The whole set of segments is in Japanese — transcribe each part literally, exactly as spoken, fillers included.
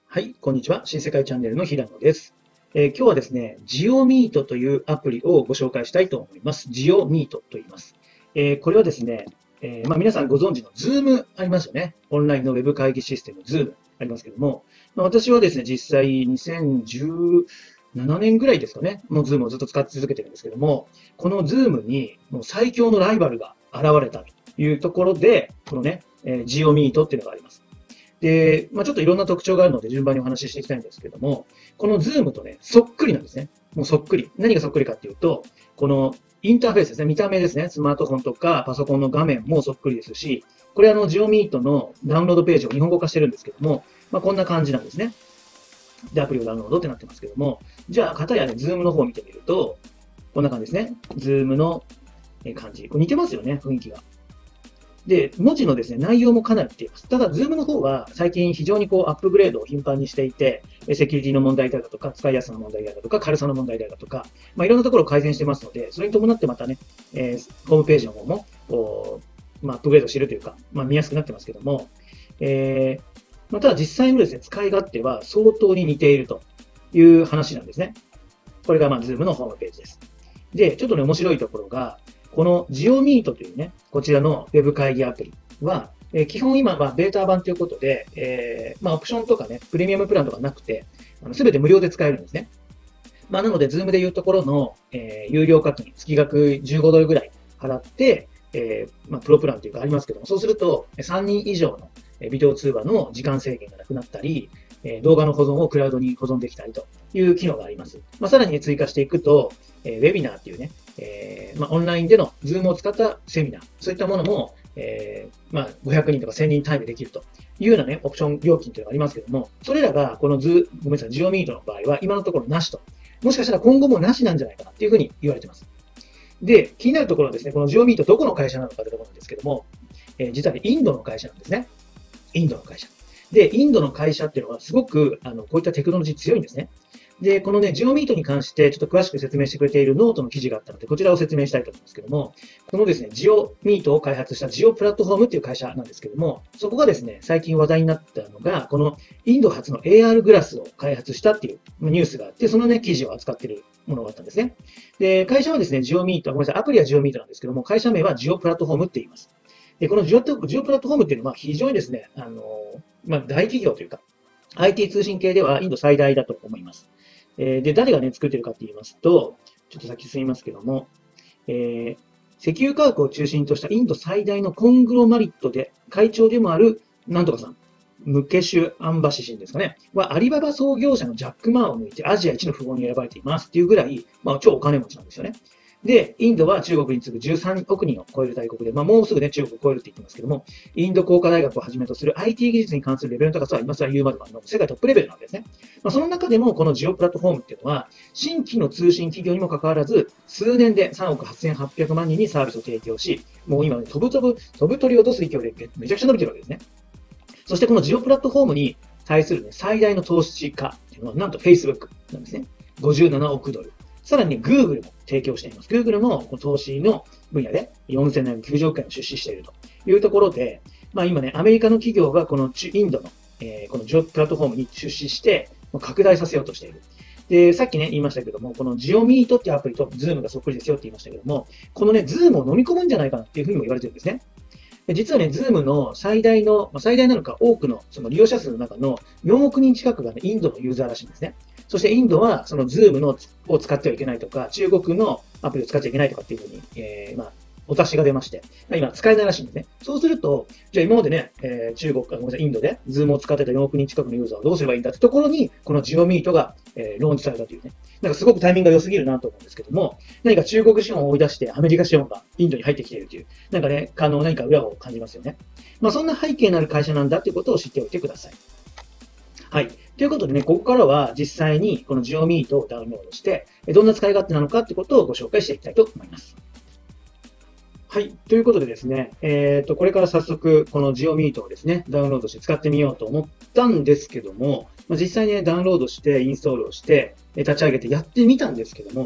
はい、こんにちは。新世界チャンネルの平野です。えー今日はですね、ジオミートというアプリをご紹介したいと思います。ジオミートと言います。えーこれはですね、えーまあ、皆さんご存知の Zoom ありますよね。オンラインのウェブ会議システム Zoom ありますけども、まあ、私はですね、実際にせんじゅうななねんぐらいですかね、もう Zoom をずっと使って続けてるんですけども、この Zoom にもう最強のライバルが現れたというところで、このね、えー、ジオミートっていうのがあります。で、まあ、ちょっといろんな特徴があるので順番にお話ししていきたいんですけども、この Zoom とね、そっくりなんですね。もうそっくり。何がそっくりかっていうと、このインターフェースですね、見た目ですね、スマートフォンとかパソコンの画面もそっくりですし、これあの、ジオミートのダウンロードページを日本語化してるんですけども、まあ、こんな感じなんですね。で、アプリをダウンロードってなってますけども、じゃあ、片やね、Zoom の方を見てみると、こんな感じですね。Zoom の感じ。これ似てますよね、雰囲気が。で、文字のですね、内容もかなり似ています。ただ、Zoom の方は最近非常にこうアップグレードを頻繁にしていて、セキュリティの問題であるだとか、使いやすさの問題であるだとか、軽さの問題であるだとか、まあ、いろんなところを改善してますので、それに伴ってまたね、えーホームページの方も、こうまあ、アップグレードしているというか、まあ、見やすくなってますけども、えーまあ、ただ実際のですね、使い勝手は相当に似ているという話なんですね。これがまあ Zoom のホームページです。で、ちょっとね、面白いところが、この ジオミートというね、こちらのウェブ会議アプリは、えー基本今はベータ版ということで、えーまあ、オプションとかね、プレミアムプランとかなくて、すべて無料で使えるんですね。まあ、なので、ズームでいうところの、えー有料課金、月額じゅうごドルぐらい払って、えーまあ、プロプランというかありますけども、そうすると、さんにん以上のえビデオ通話の時間制限がなくなったり、えー動画の保存をクラウドに保存できたりという機能があります。まあ、さらに追加していくと、えーウェビナーっていうね、えーまあ、オンラインでのズームを使ったセミナー、そういったものも、えーまあ、ごひゃくにんとかせんにん単位でできるというようなね、オプション料金というのがありますけども、それらがこのズごめんなさい、ジオミートの場合は今のところなしと。もしかしたら今後もなしなんじゃないかなっていうふうに言われています。で、気になるところはですね、このジオミートどこの会社なのかというところなんですけども、えー実はね、インドの会社なんですね。インドの会社。で、インドの会社っていうのはすごく、あの、こういったテクノロジー強いんですね。で、このね、ジオミートに関してちょっと詳しく説明してくれているノートの記事があったので、こちらを説明したいと思うんですけども、このですね、ジオミートを開発したジオプラットフォームっていう会社なんですけども、そこがですね、最近話題になったのが、このインド初の エーアール グラスを開発したっていうニュースがあって、そのね、記事を扱っているものがあったんですね。で、会社はですね、ジオミート、ごめんなさい、アプリはジオミートなんですけども、会社名はジオプラットフォームって言います。で、このジオジオプラットフォームっていうのは非常にですね、あの、まあ、大企業というか、アイティー 通信系ではインド最大だと思います。えーで、誰がね、作ってるかって言いますと、ちょっと先進みますけども、えー石油価格を中心としたインド最大のコングロマリットで、会長でもある、なんとかさん、ムケシュ・アンバシシンですかね、はアリババ創業者のジャック・マーを抜いてアジア一の富豪に選ばれていますっていうぐらい、まあ、超お金持ちなんですよね。で、インドは中国に次ぐじゅうさんおくにんを超える大国で、まあ、もうすぐね、中国を超えるって言ってますけども、インド工科大学をはじめとする アイティー 技術に関するレベルの高さは今更言うまでもあるの世界トップレベルなんですね。まあ、その中でもこのジオプラットフォームっていうのは、新規の通信企業にもかかわらず、数年でさんおくはっせんはっぴゃくまんにんにサービスを提供し、もう今、ね、飛ぶ飛ぶ、飛ぶ鳥を落とす勢いでめちゃくちゃ伸びてるわけですね。そしてこのジオプラットフォームに対する、ね、最大の投資家っていうのは、なんと Facebook なんですね。ごじゅうななおくドル。さらに Google も提供しています。Google も投資の分野でよんせんななひゃくきゅうじゅうおくえんを出資しているというところで、まあ今ね、アメリカの企業がこのインドの、えーこのジオプラットフォームに出資して拡大させようとしている。で、さっきね、言いましたけども、このジオミートっていうアプリと Zoom がそっくりですよって言いましたけども、このね、Zoom を飲み込むんじゃないかなっていうふうにも言われてるんですね。で実はね、Zoom の最大の、まあ、最大なのか多くのその利用者数の中のよんおくにん近くが、ね、インドのユーザーらしいんですね。そしてインドはその Zoom のを使ってはいけないとか、中国のアプリを使っちゃいけないとかっていうふうに、えー、まあ、お達しが出まして、まあ、今使えないらしいんですね。そうすると、じゃあ今までね、えー、中国、ごめんなさい、インドで Zoom を使ってたよんおくにん近くのユーザーはどうすればいいんだってところに、このジオミートが、えー、ローンチされたというね。なんかすごくタイミングが良すぎるなと思うんですけども、何か中国資本を追い出してアメリカ資本がインドに入ってきているという、なんかね、あの、何か裏を感じますよね。まあそんな背景のある会社なんだということを知っておいてください。はい。ということでね、ここからは実際にこのジオミートをダウンロードして、どんな使い勝手なのかということをご紹介していきたいと思います。はい。ということでですね、えっと、これから早速、このジオミートをですね、ダウンロードして使ってみようと思ったんですけども、まあ、実際にね、ダウンロードして、インストールをして、立ち上げてやってみたんですけども、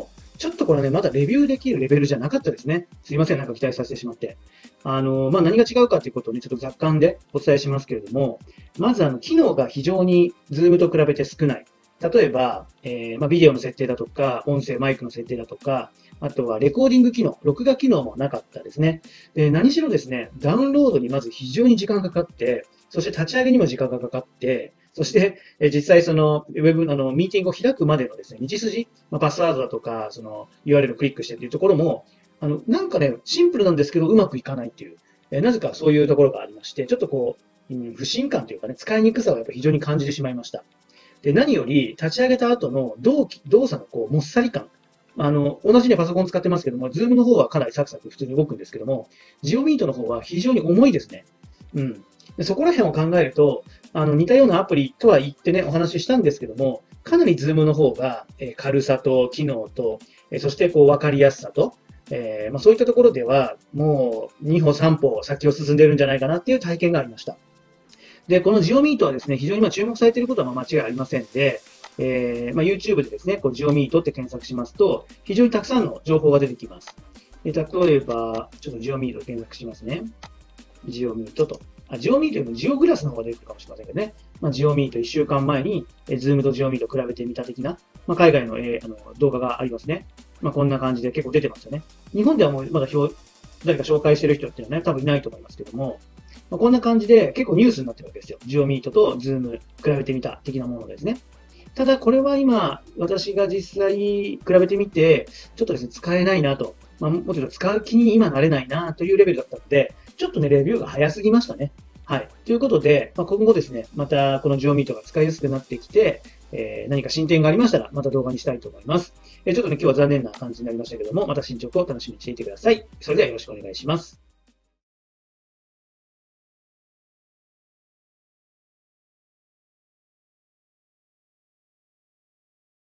ちょっとこれね、まだレビューできるレベルじゃなかったですね。すいません、なんか期待させてしまって。あの、まあ、何が違うかということをね、ちょっと雑感でお伝えしますけれども、まずあの、機能が非常に Zoom と比べて少ない。例えば、えーまあ、ビデオの設定だとか、音声、マイクの設定だとか、あとはレコーディング機能、録画機能もなかったですね。で、何しろですね、ダウンロードにまず非常に時間がかかって、そして立ち上げにも時間がかかって、そして、え実際その、ウェブ、あの、ミーティングを開くまでのですね、道筋、まあ、パスワードだとか、その、ユーアールエル をクリックしてっていうところも、あの、なんかね、シンプルなんですけど、うまくいかないっていう、えなぜかそういうところがありまして、ちょっとこう、うん、不信感というかね、使いにくさをやっぱ非常に感じてしまいました。で、何より、立ち上げた後の動機、動作のこう、もっさり感。あの、同じね、パソコン使ってますけども、ズームの方はかなりサクサク普通に動くんですけども、ジオミートの方は非常に重いですね。うん。でそこら辺を考えると、あの、似たようなアプリとは言ってね、お話ししたんですけども、かなりズームの方が、えー軽さと機能と、えーそしてこう、わかりやすさと、えーまあ、そういったところでは、もうに歩さん歩先を進んでいるんじゃないかなっていう体験がありました。で、このジオミートはですね、非常にまあ注目されていることはまあ間違いありませんで、えーまあ、YouTube でですね、こうジオミートって検索しますと、非常にたくさんの情報が出てきます。で例えば、ちょっとジオミート検索しますね。ジオミートと。あ、ジオミートよりもジオグラスの方が出てくるかもしれませんけどね。まあ、ジオミートいっしゅうかんまえに、えー、ズームとジオミート比べてみた的な、まあ、海外の、えー、あの動画がありますね。まあ、こんな感じで結構出てますよね。日本ではもうまだ表誰か紹介してる人っていうのはね、多分いないと思いますけども、まあ、こんな感じで結構ニュースになってるわけですよ。ジオミートとズーム比べてみた的なものですね。ただこれは今、私が実際比べてみて、ちょっとですね、使えないなと。まあ、もちろん使う気に今なれないなというレベルだったので、ちょっとね、レビューが早すぎましたね。はい。ということで、まあ、今後ですね、またこのジオミートが使いやすくなってきて、えー、何か進展がありましたら、また動画にしたいと思います。えー、ちょっとね、今日は残念な感じになりましたけども、また進捗を楽しみにしていてください。それではよろしくお願いします。